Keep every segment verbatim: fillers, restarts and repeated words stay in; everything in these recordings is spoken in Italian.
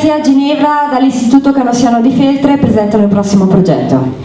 ragazzi a Ginevra dall'Istituto Canossiano di Feltre presentano il prossimo progetto.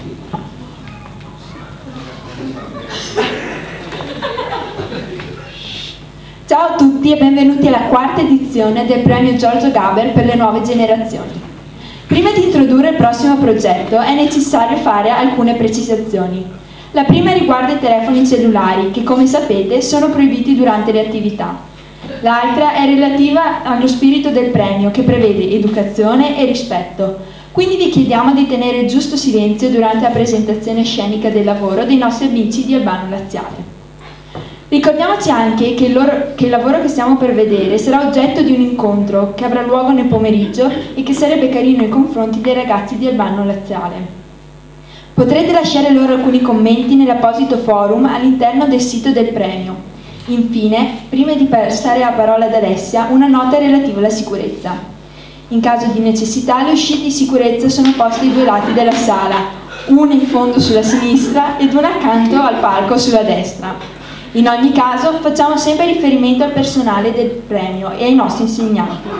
Ciao a tutti e benvenuti alla quarta edizione del premio Giorgio Gaber per le nuove generazioni. Prima di introdurre il prossimo progetto è necessario fare alcune precisazioni. La prima riguarda i telefoni cellulari che, come sapete, sono proibiti durante le attività. L'altra è relativa allo spirito del premio che prevede educazione e rispetto. Quindi vi chiediamo di tenere il giusto silenzio durante la presentazione scenica del lavoro dei nostri amici di Albano Laziale. Ricordiamoci anche che il, loro, che il lavoro che stiamo per vedere sarà oggetto di un incontro che avrà luogo nel pomeriggio e che sarebbe carino nei confronti dei ragazzi di Albano Laziale. Potrete lasciare loro alcuni commenti nell'apposito forum all'interno del sito del premio. Infine, prima di passare la parola ad Alessia, una nota relativa alla sicurezza. In caso di necessità, le uscite di sicurezza sono poste ai due lati della sala, una in fondo sulla sinistra ed una accanto al palco sulla destra. In ogni caso, facciamo sempre riferimento al personale del premio e ai nostri insegnanti.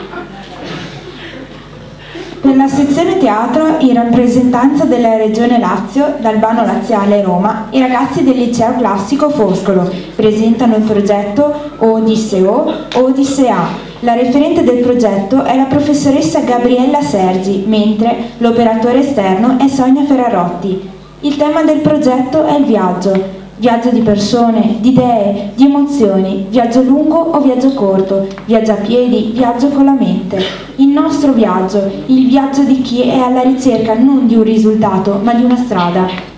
Per la sezione teatro, in rappresentanza della Regione Lazio, d'Albano Laziale Roma, i ragazzi del Liceo Classico Foscolo presentano il progetto O Odisseo o Odissea. La referente del progetto è la professoressa Gabriella Sergi, mentre l'operatore esterno è Sonia Ferrarotti. Il tema del progetto è il viaggio. Viaggio di persone, di idee, di emozioni, viaggio lungo o viaggio corto, viaggio a piedi, viaggio con la mente. Il nostro viaggio, il viaggio di chi è alla ricerca non di un risultato, ma di una strada.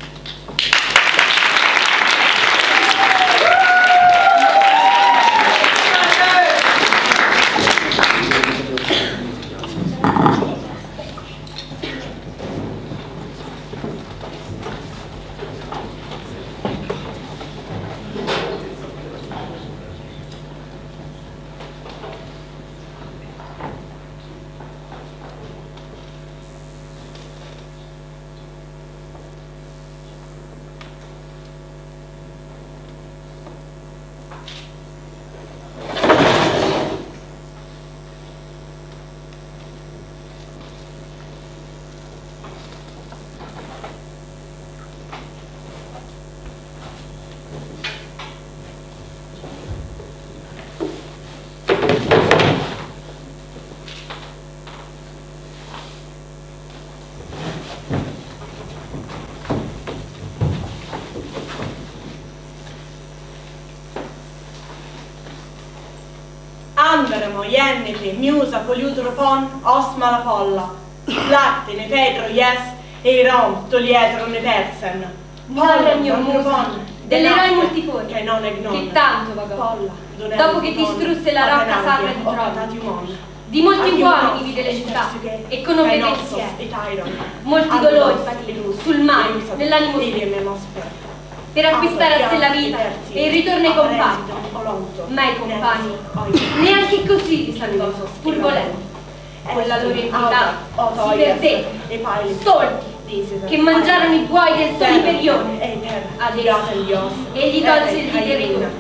Andremo, jennete, miusa, poliutropon, osma la polla, latte, ne pedro, yes, e rom, tolietro, ne persen, Polla, musa, dell'eroe multiforme, che non è non, che tanto vagò, polla, dopo che distrusse la rocca sacra di Troia, di molti uomini vide le città e conobbe i pensieri, molti dolori patì sul mare, nell'animo suo, per acquistare a sé la vita e il ritorno ai compagni, ma i compagni neanche così li salvò, pur volendo. Con la loro entità si perdette, stolti, che mangiarono i buoi del sole imperione. Adesso egli tolse il territorio.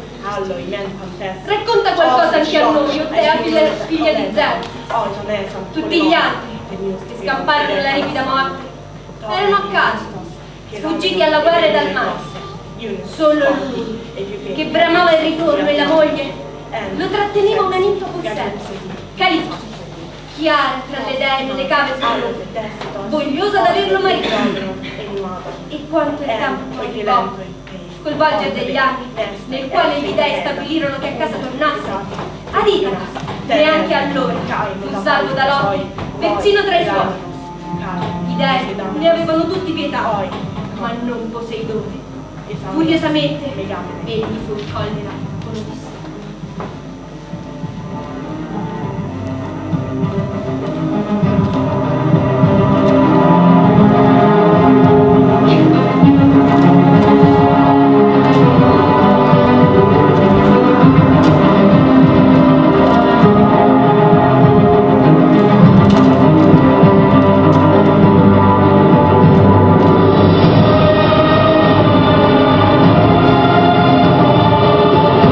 Racconta qualcosa anche a noi, o te, figlia di Zeus. Tutti gli altri che scamparono nella ripida morte erano a caso, sfuggiti alla guerra e dal mare. Solo lui, che bramava il ritorno e la moglie, lo tratteneva una ninfa possente, Calipso, chiara tra le dee nelle cave sole, vogliosa d'averlo marito. E quanto il tempo passò, col volgere degli anni, nel quale gli dei stabilirono che a casa tornasse, ad Itala, neanche allora fu salvo da Loti, persino tra i suoi. I dei ne avevano tutti pietà, ma non Poseidone. Furiosamente egli fu in collera con Odisseo. Thank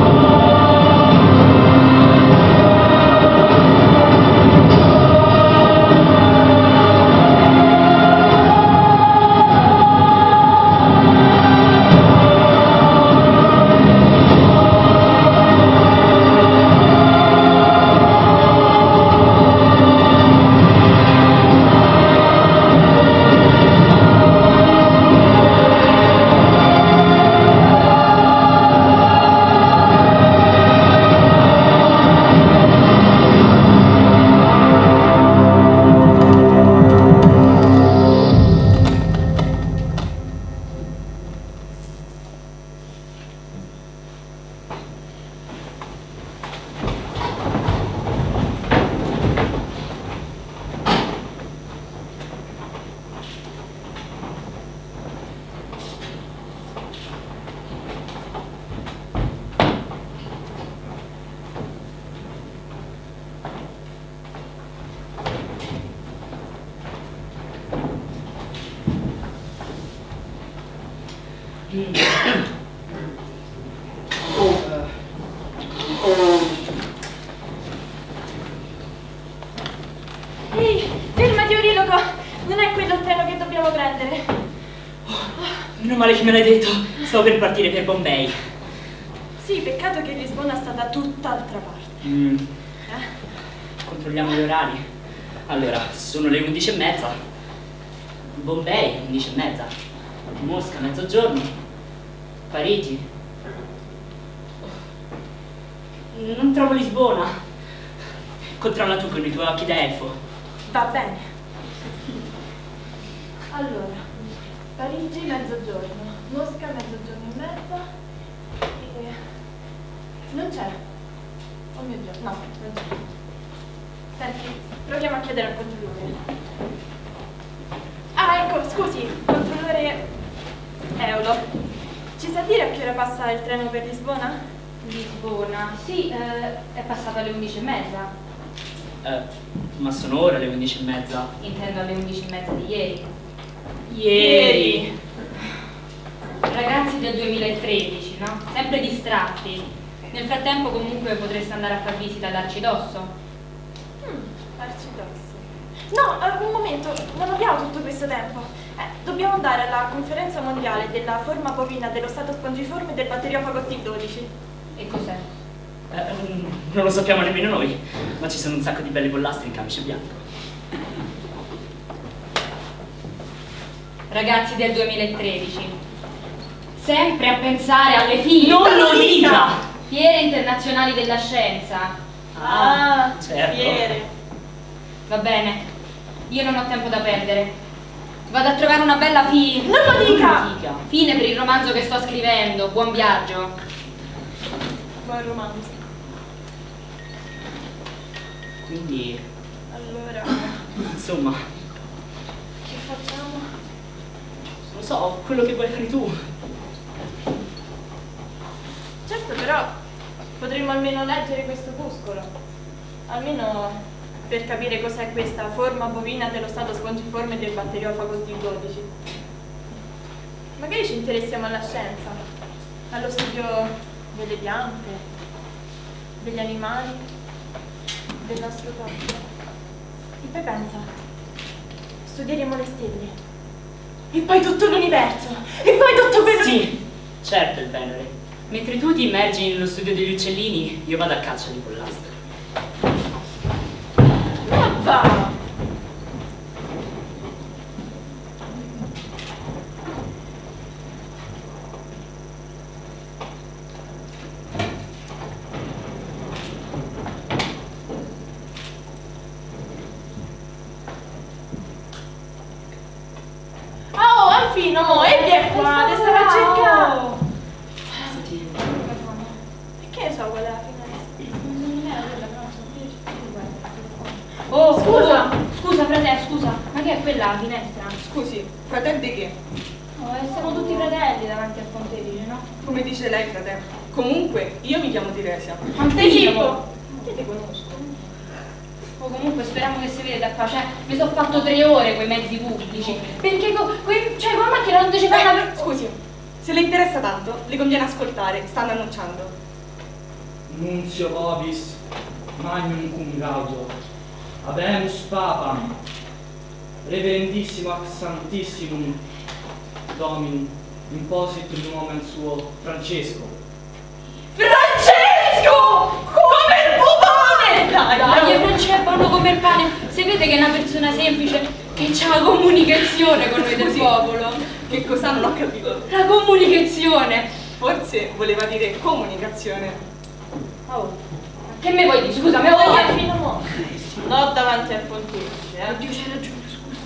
Meno male che me l'hai detto, stavo per partire per Bombay. Sì, peccato che Lisbona sta da tutt'altra parte. Mm. Eh? Controlliamo gli orari. Allora, sono le undici e mezza. Bombay, undici e mezza. Mosca, mezzogiorno. Parigi. Non trovo Lisbona. Controlla tu con i tuoi occhi da elfo. Va bene. Allora, Parigi mezzogiorno, Mosca mezzogiorno e mezza e... non c'è. Oh mio Dio, no, non c'è. Senti, proviamo a chiedere al controllore. Ah, ecco, scusi, controllore Eolo. Ci sa dire a che ora passa il treno per Lisbona? Lisbona? Sì, eh, è passata alle undici e mezza. Eh, ma sono ora le undici e mezza. Intendo alle undici e mezza di ieri. Ieri! Ragazzi del duemilatredici, no? Sempre distratti. Nel frattempo comunque potreste andare a far visita all'Arcidosso. Mm, Arcidosso. No, uh, un momento, non abbiamo tutto questo tempo. Eh, dobbiamo andare alla conferenza mondiale della forma bovina dello stato spongiforme del batteriofago T dodici. E cos'è? Eh, non lo sappiamo nemmeno noi, ma ci sono un sacco di belle pollastre in camice bianco. Ragazzi del duemilatredici, sempre a pensare alle figlie. Non lo dica! Fiere internazionali della scienza. Ah, certo. fiere. Va bene, io non ho tempo da perdere. Vado a trovare una bella fine. Non lo dica! Fine per il romanzo che sto scrivendo. Buon viaggio. Buon romanzo. Quindi, Allora, insomma, che facciamo? non so, quello che vuoi fare tu. Certo, però potremmo almeno leggere questo opuscolo. Almeno per capire cos'è questa forma bovina dello stato spongiforme del batteriofago T dodici. Magari ci interessiamo alla scienza, allo studio delle piante, degli animali, del nostro corpo. E poi pensa, studieremo le stelle, e poi tutto l'universo, e poi tutto quello che... Sì, certo il Venere. Mentre tu ti immergi nello studio degli uccellini, io vado a caccia di pollastre. Ma va! Oh, Alfino, e vieni qua, ti stavo a cercare! Che so qual è la Oh, scusa, scusa fratello, scusa, ma che è quella la finestra? Scusi, fratello di che? Oh, eh, siamo tutti fratelli davanti al pontefice, no? Come dice lei, fratello? Comunque, io mi chiamo Tiresia. Antesipo! Io ti conosco. O comunque speriamo che si vede da qua, cioè mi sono fatto tre ore quei mezzi pubblici, perché co, quei, cioè come macchina non ci fanno per... Scusi, se le interessa tanto, le conviene ascoltare, stanno annunciando. Nunzio vobis, magnum cum gaudio, habemus papam, reverendissimo ac santissimum dominum, imposit nomen suo Francesco. Francesco! Come il pupone! Dai, Dai, Francesco, vanno come il pane. Si vede che è una persona semplice, che c'ha la comunicazione con noi del Scusi. popolo. Che cosa non ho capito? La comunicazione. Forse voleva dire comunicazione. Oh, che me vuoi dire? Scusa, me Oh, vuoi dire? Alfino, mo. No, davanti al pontefice, eh. Oddio, c'hai ragione, scusa.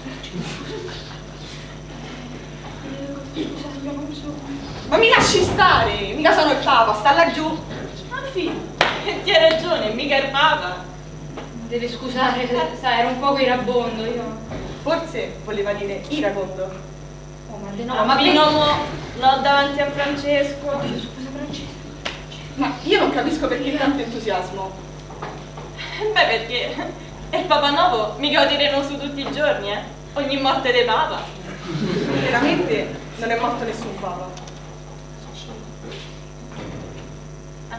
Scusa, io non so. Ma mi lasci stare, mica sono il papa, sta laggiù. Alfino, ti hai ragione, mica il papa. Deve scusare, sai, ero un poco irabondo io. Forse voleva dire iragondo. Oh, ma de no, ma Alfino, per... mo. No, davanti a Francesco. Oddio, scusa, Francesco. Ma io non capisco perché tanto entusiasmo. Beh, perché il Papa Nuovo mica lo tirano su tutti i giorni, eh? Ogni morte dei Papa. Veramente non è morto nessun papa. Ah,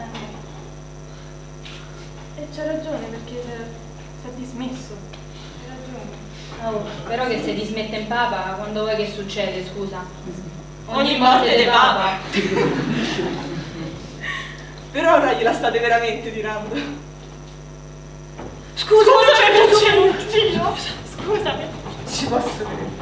e c'ha ragione perché si è dismesso. C'ha ragione. Oh, però che se dismette in papa, quando vuoi che succede, scusa? Ogni morte de baba. Per ora gliela state veramente tirando. Scusa, scusami, Dio. Scusami. Ci posso vedere.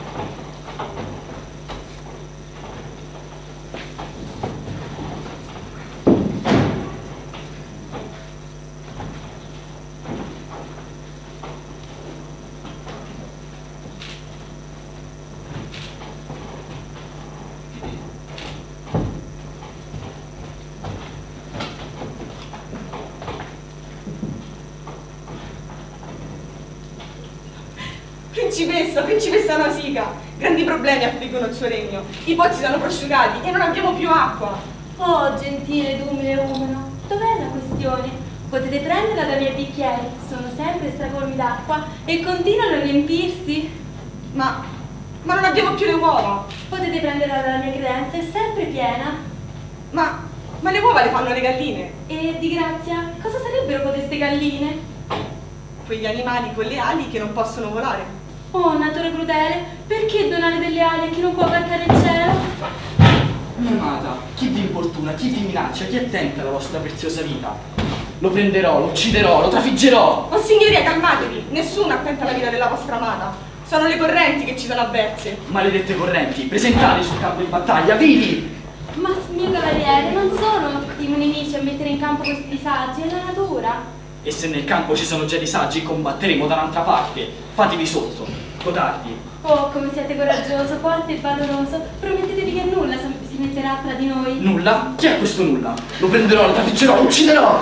Principessa, principessa Nausicaa, grandi problemi affliggono il suo regno. I pozzi sono prosciugati e non abbiamo più acqua. Oh, gentile ed umile umano, dov'è la questione? Potete prenderla dai miei bicchieri, sono sempre stracolmi d'acqua e continuano a riempirsi. Ma, ma non abbiamo più le uova. Potete prenderla dalla mia credenza, è sempre piena. Ma, ma le uova le fanno le galline. E di grazia, cosa sarebbero codeste galline? Quegli animali con le ali che non possono volare. Oh, natura crudele, perché donare delle ali a chi non può barcare il cielo? Mia amata, chi vi importuna, chi vi minaccia, chi attenta alla vostra preziosa vita? Lo prenderò, lo ucciderò, lo trafiggerò! Oh signoria, calmatevi! Nessuno attenta alla vita della vostra amata. Sono le correnti che ci sono avverse. Maledette correnti, presentate sul campo di battaglia, vivi! Ma, mio cavaliere, non sono i nemici a mettere in campo questi disagi, è la natura. E se nel campo ci sono già disagi, combatteremo da un'altra parte. Fatevi sotto, codardi. Oh, come siete coraggioso, forte e valoroso. Promettetevi che nulla si metterà tra di noi. Nulla? Chi è questo nulla? Lo prenderò, lo trafiggerò, lo ucciderò!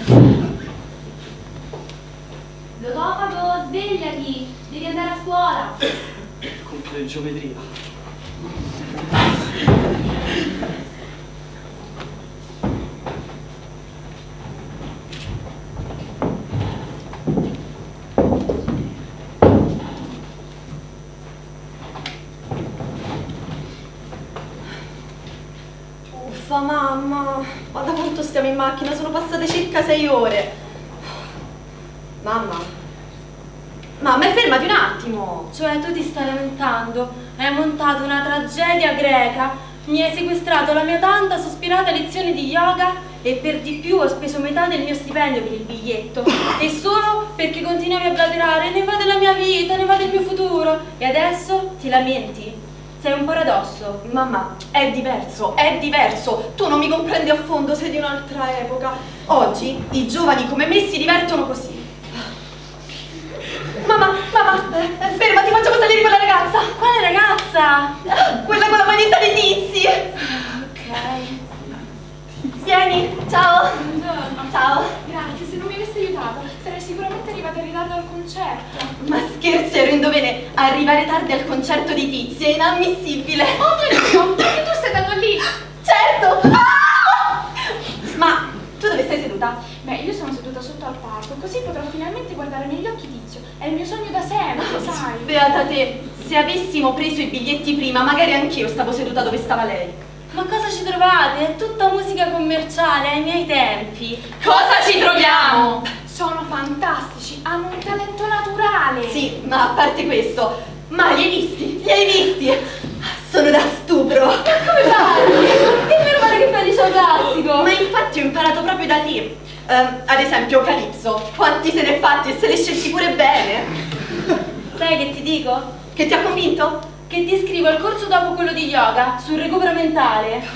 Logofago, svegliati! Devi andare a scuola! Compito di geometria. Uffa mamma, ma da quanto stiamo in macchina? Sono passate circa sei ore. Mamma, mamma, fermati un attimo. Cioè, tu ti stai lamentando? Hai montato una tragedia greca, mi hai sequestrato la mia tanta sospirata lezione di yoga e per di più ho speso metà del mio stipendio per il biglietto. E solo perché continuavi a blaterare, ne va della mia vita, ne va del mio futuro. E adesso ti lamenti? Sei un paradosso. Mamma, è diverso, è diverso. Tu non mi comprendi a fondo, sei di un'altra epoca. Oggi i giovani come me si divertono così. Mamma, mamma, eh, fermati, facciamo salire quella ragazza. Quale ragazza? Quella con la maglietta dei tizi. Ok. Vieni, ciao. Buongiorno. Ciao. Grazie, se non mi avessi aiutato sarei sicuramente arrivata in ritardo al concerto. Ma scherzi, ero in dovere. Arrivare tardi al concerto di tizi è inammissibile. Oh mio Dio, anche tu stai andando lì? Certo. Ah! Ma tu dove stai seduta? Beh, io sono seduta sotto al palco, così potrò finalmente guardare negli occhi Tizio. È il mio sogno da sempre, sai. Beata te, se avessimo preso i biglietti prima, magari anch'io stavo seduta dove stava lei. Ma cosa ci trovate? È tutta musica commerciale ai miei tempi. Cosa ci troviamo? Sono fantastici, hanno un talento naturale. Sì, ma a parte questo, ma li hai visti? Li hai visti? Sono da stupro. Ma come parli? Che meno male che fai liceo classico. Ma infatti ho imparato proprio da te. Uh, ad esempio Calypso, quanti se ne è fatti e se li scelti pure bene. Sai che ti dico? Che ti ha convinto? Che ti iscrivo al corso dopo quello di yoga sul recupero mentale.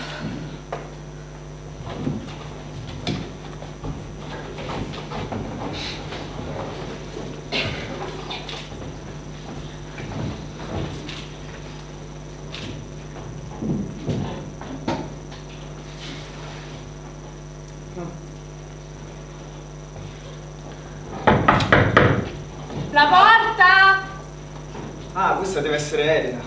La porta! Ah, questa deve essere Elena.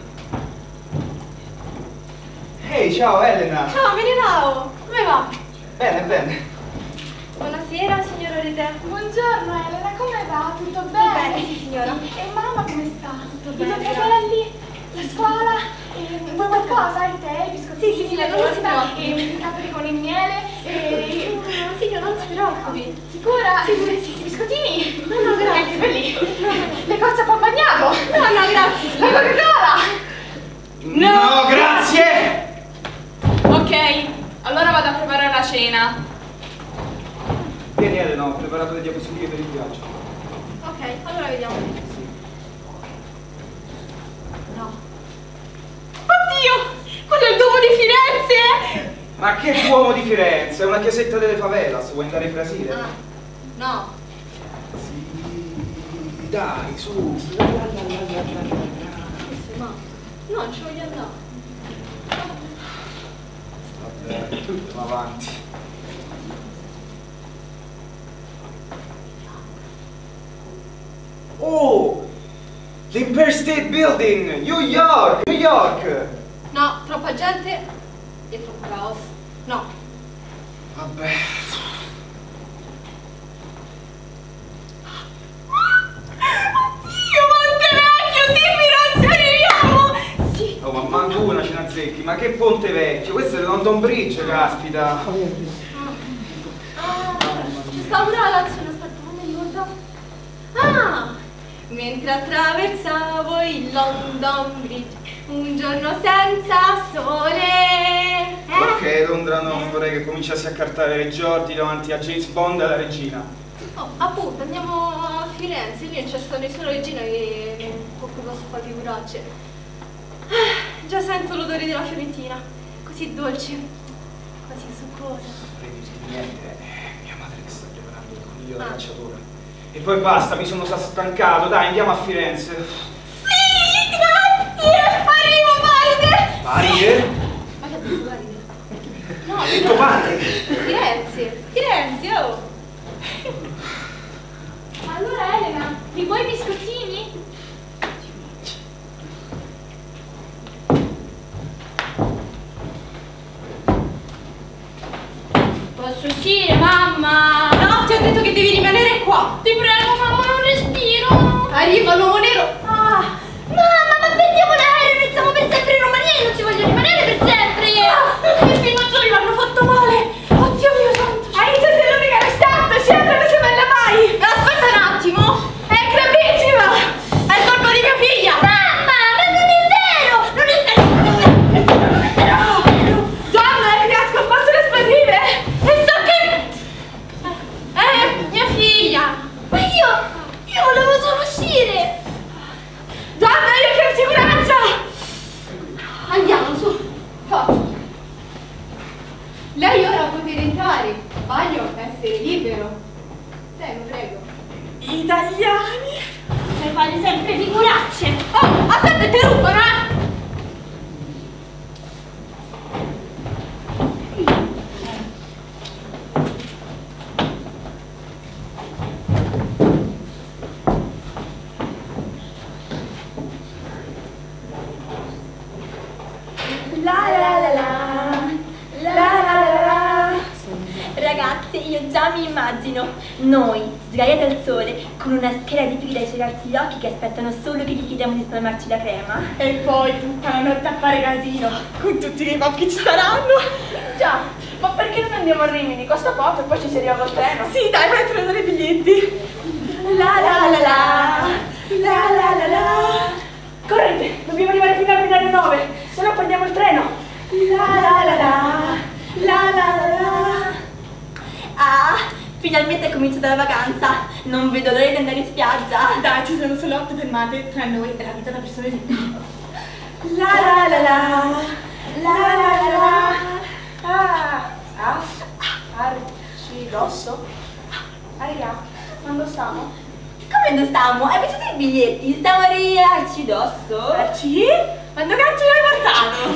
Ehi, ciao Elena! Ciao, Menelao! Come va? Bene, bene. Buonasera, signora Rete. Buongiorno Elena, come va? Tutto bene? bene, sì, signora. Sì. E mamma come sta? Tutto I bene, tuoi grazie. fratelli? La scuola? E, vuoi qualcosa? I tè, i biscottini, Sì, sì, sì, le non si l'università, preoccupi. e i capri con il miele, e... Signora, non si preoccupi. Sicura? Sì, sì, sì, i biscottini? No, no, grazie. Anche quelli. Le cozze a pan bagnato? No, no, grazie, La signora. Coca-Cola? No, grazie! cena. Vieni Elena, ho preparato le diapositive per il viaggio. Ok, allora vediamo. Sì. No. Oddio! Quello è il Duomo di Firenze! Ma che Duomo di Firenze? È una chiesetta delle favelas, vuoi andare in Brasile? Ah, no. Sì, dai, su. La, la, la, la, la, la. Ma no, non ci voglio andare. Vabbè, andiamo avanti. Oh! L'Empire State Building! New York! New York! No, troppa gente e troppo caos. No. Vabbè. Oddio, Ponte Vecchio! Sì, Firenze, arriviamo! Sì. Oh, ma manco una ce ne azzecchi, ma che Ponte Vecchio? Questo è London Bridge, caspita! Ah, ci sta pure la Lazio, aspetta, non mi ricordo. Ah! Mentre attraversavo il London Bridge, un giorno senza sole. Eh? Ok, Londra no, vorrei che cominciassi a cartare le Jordi davanti a James Bond e alla regina. Oh, appunto, andiamo a Firenze, lì non c'è stata nessuna regina che con cui posso fare figuracce. Ah, già sento l'odore della Fiorentina, così dolce, così succosa. Non credi niente, è mia madre che sta preparando il coniglio da Ah. cacciatore. E poi basta, mi sono stancato, dai, andiamo a Firenze. Sì, grazie! Arrivo, Paride! Paride? Ma che ha detto Paride? No, Hai detto padre? Firenze, Firenze, oh! Allora Elena, mi vuoi i biscottini? Posso uscire, mamma? No, ti ho detto che devi rimanere qua! Ti prego, mamma, non respiro. Arriva l'uomo nero! Ah, mamma, ma perdiamo l'aereo, restiamo per sempre in Romania e non ci voglio rimanere per sempre. Ah, questi maggiori mi hanno fatto male! Oddio mio santo! Hai iniziato l'unica restante, scenda, non se me la mai! Aspetta un attimo! È gravissima! È colpa di mia figlia! Mamma, ma non è vero, non è vero, non è vero, non è vero. Donna, riesco a passare le esplosive! E so che... Eh, mia figlia! Ma io, io volevo solo uscire. Donna, io chiedo sicurezza! Andiamo, su! Forza! Lei ora può entrare, voglio essere libero. Prego, prego. Italiani! Per fare sempre figuracce. Oh, aspetta, interrompono, eh! La la la la, la la la la. Ragazze, io già mi immagino noi, sdraiate al sole, con una scheda di pila ai cegarci gli occhi che aspettano solo che gli chiediamo di spalmarci la crema. E poi tutta la notte a fare casino, con tutti i pop che ci saranno. Già, ma perché non andiamo a Rimini? Costa poco e poi ci si arriva col treno. Sì, dai, vai a prendere i biglietti. La la la la, la la la la. Correte, dobbiamo arrivare fino al binario nove, se no prendiamo il treno. La la la la, la la la la. Ah, finalmente è cominciata la vacanza, non vedo l'ora di andare in spiaggia. Dai, ci sono solo otto fermate tra noi e la vita da persone di La la la la, la la la la. Ah, ah, arcidosso. Aria, quando stiamo? Come non stiamo? Hai visto i biglietti? Stiamo a riarci dosso. Arci? Quando cazzo l'hai portato?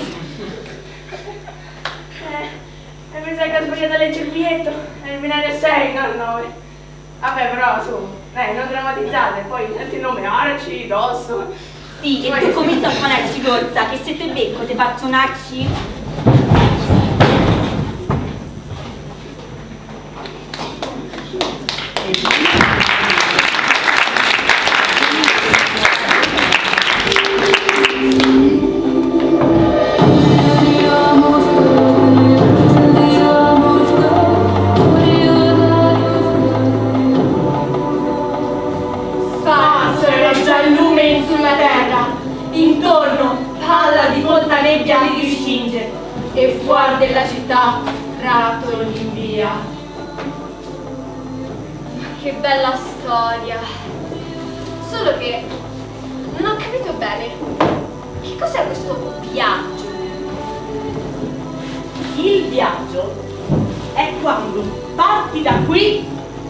Eh, e mi sa che ho sbagliato a leggere il biglietto. È il binario sei, non nove. Vabbè, però, su, eh, non drammatizzate. Poi senti il nome, Arci, dosso. Sì, e tu cominci a fanarci corsa, che se te becco ti faccio un arci. Intorno, palla di folta nebbia mi ricinge e fuori della città prato in via. Ma che bella storia. Solo che non ho capito bene. Che cos'è questo viaggio? Il viaggio è quando parti da qui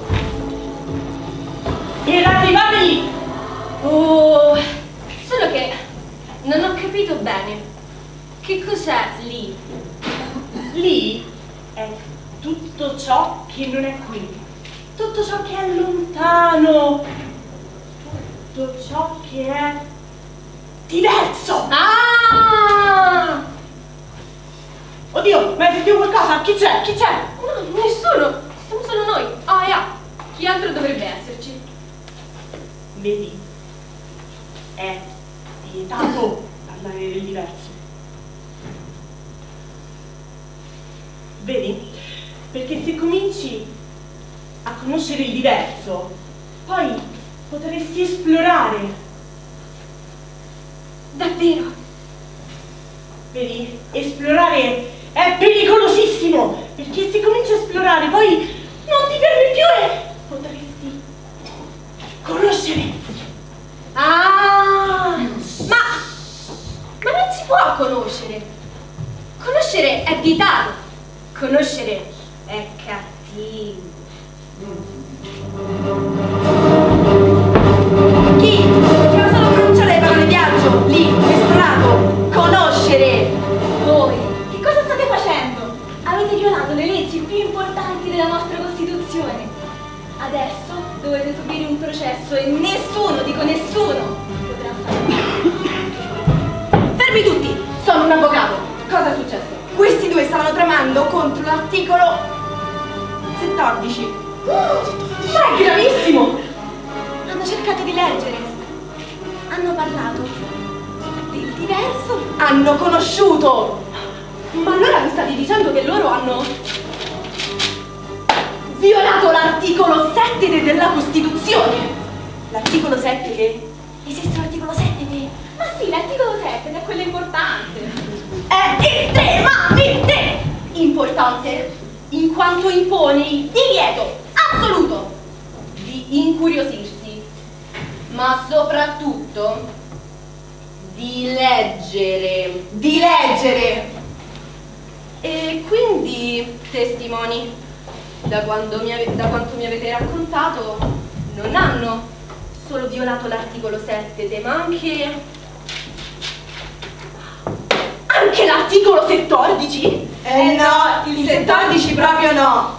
per arrivare lì. Oh, solo che non ho capito bene. Che cos'è lì? Lì è tutto ciò che non è qui, tutto ciò che è lontano, tutto ciò che è diverso. Ah! Oddio, ma hai sentito qualcosa? Chi c'è? Chi c'è? No, nessuno. Siamo solo noi. Ah, yeah. Chi altro dovrebbe esserci? Vedi, è vietato parlare del diverso. Vedi? Perché se cominci a conoscere il diverso, poi potresti esplorare. Davvero? Vedi? Esplorare è pericolosissimo, perché se cominci a esplorare poi non ti fermi più e potresti conoscere. Ah! Ma... Ma non si può conoscere. Conoscere è vietato. Conoscere è cattivo. Chi? Che ha solo pronunciare le parole viaggio, lì, esplorato, conoscere. Voi, che cosa state facendo? Avete violato le leggi più importanti della nostra Costituzione. Adesso dovete subire un processo e nessuno, dico nessuno, potrà fare. Fermi tutti! Sono un avvocato. Cosa è successo? Questi due stavano tramando contro l'articolo settordici. Ma è gravissimo! Hanno cercato di leggere. Hanno parlato del diverso. Hanno conosciuto. Ma allora mi state dicendo che loro hanno violato l'articolo sette della Costituzione? L'articolo sette che... Esiste l'articolo sette che... Ma sì, l'articolo sette è quello importante. È estremamente importante in quanto impone il divieto assoluto di incuriosirsi, ma soprattutto di leggere. Di leggere! E quindi, testimoni, da, quando mi ave- da quanto mi avete raccontato, non hanno solo violato l'articolo sette, ma anche... Anche l'articolo settordici? Eh no, il settordici proprio no.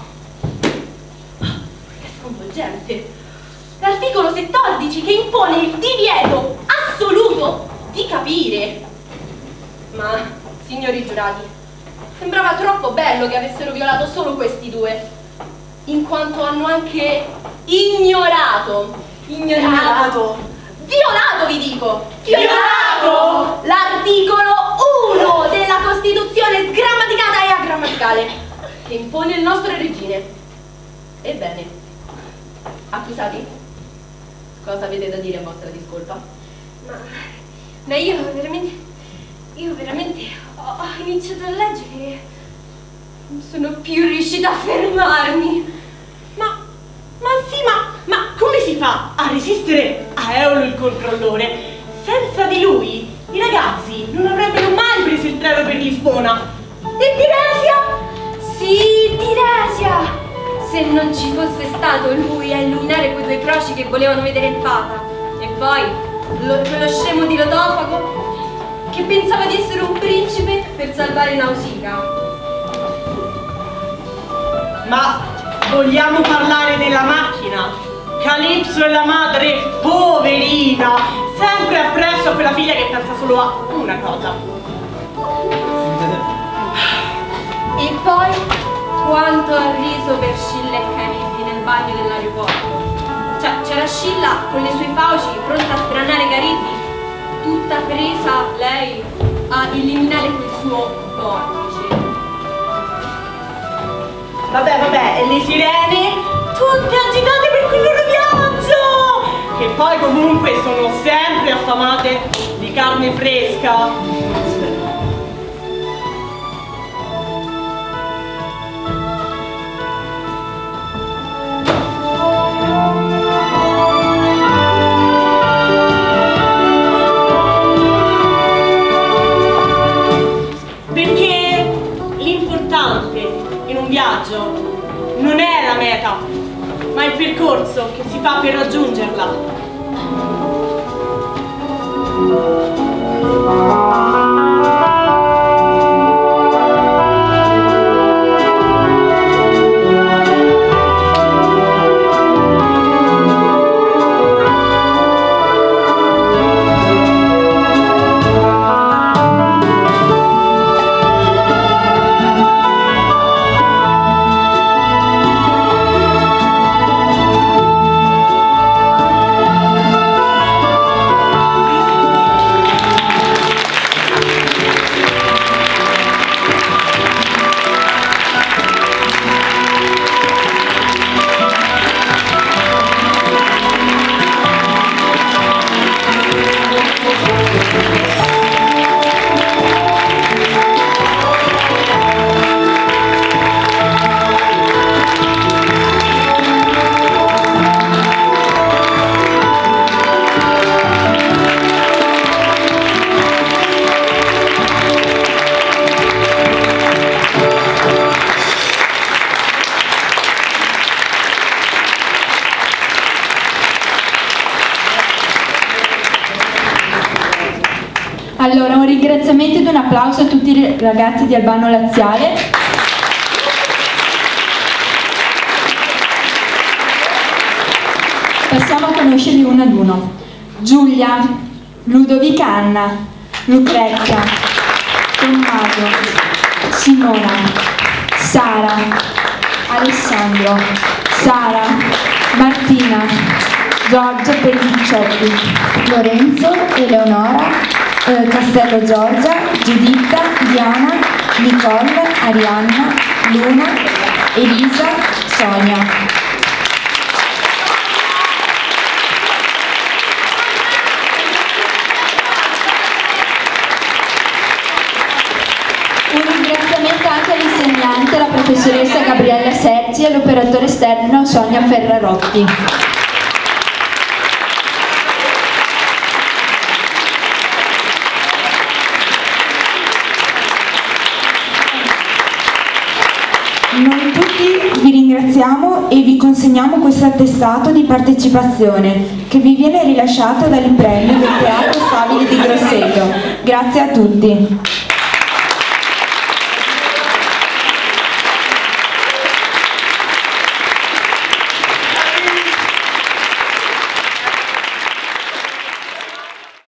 È sconvolgente. L'articolo settordici che impone il divieto assoluto di capire. Ma, signori giurati, sembrava troppo bello che avessero violato solo questi due, in quanto hanno anche ignorato, ignorato, violato vi dico, violato l'articolo uno della Costituzione sgrammaticata e agrammaticale che impone il nostro regime. Ebbene, accusati, cosa avete da dire a vostra discolpa? Ma, ma io veramente, io veramente ho, ho iniziato a leggere e non sono più riuscita a fermarmi. Ma, ma sì, ma, ma come si fa a resistere a Eolo il controllore? Senza di lui i ragazzi non avrebbero mai preso il treno per Lisbona. E Tiresia? Sì, Tiresia! Se non ci fosse stato lui a illuminare quei due croci che volevano vedere il Papa. E poi lo, quello scemo di Lodofago che pensava di essere un principe per salvare Nausicaa. Ma vogliamo parlare della macchina? Calipso e la madre, poverina, sempre appresso a quella figlia che pensa solo a una cosa. E poi quanto ha riso per Scilla e Caribdi nel bagno dell'aeroporto. Cioè, c'era Scilla con le sue fauci pronta a sgranare Caribdi, tutta presa lei a eliminare quel suo portice. Vabbè, vabbè, e le sirene? Tutte agitate per quel loro viaggio! Che poi comunque sono sempre affamate di carne fresca. fa per raggiungerla? Allora, un ringraziamento ed un applauso a tutti i ragazzi di Albano Laziale. Passiamo a conoscerli uno ad uno. Giulia, Ludovica Anna, Lucrezia, Tommaso, Simona, Sara, Alessandro, Sara, Martina, Giorgio Pelliciotti, Lorenzo, Eleonora, eh, Castello Giorgia, Giuditta, Diana, Nicole, Arianna, Luna, Elisa, Sonia. Un ringraziamento anche all'insegnante, la professoressa Gabriella Sergi e all'operatore esterno Sonia Ferrarotti. Noi tutti vi ringraziamo e vi consegniamo questo attestato di partecipazione che vi viene rilasciato dal premio del Teatro Stabile di Grosseto. Grazie a tutti.